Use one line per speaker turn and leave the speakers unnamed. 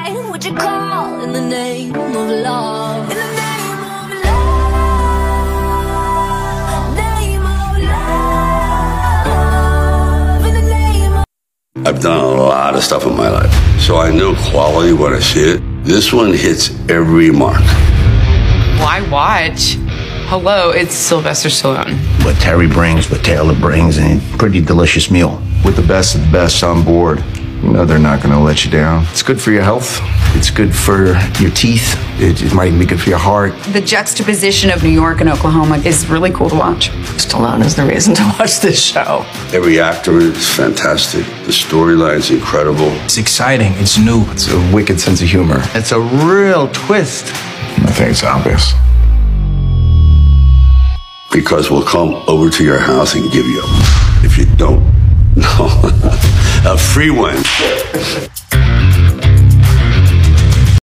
suicide would you call in the name of love? In the name of love, name of love, in the name of...
I've done a lot of stuff in my life, so I know quality when I see it. This one hits every mark.
Why watch? Hello, it's Sylvester Stallone.
What Terry brings, what Taylor brings, and a pretty delicious meal.
With the best of the best on board, you know they're not going to let you down. It's good for your health. It's good for your teeth. It might even be good for your heart.
The juxtaposition of New York and Oklahoma is really cool to watch.
Stallone is the reason to watch this show.
Every actor is fantastic. The storyline's incredible.
It's exciting. It's new.
It's a wicked sense of humor.
It's a real twist.
I think it's obvious.
Because we'll come over to your house and give you, if you don't know, a free one.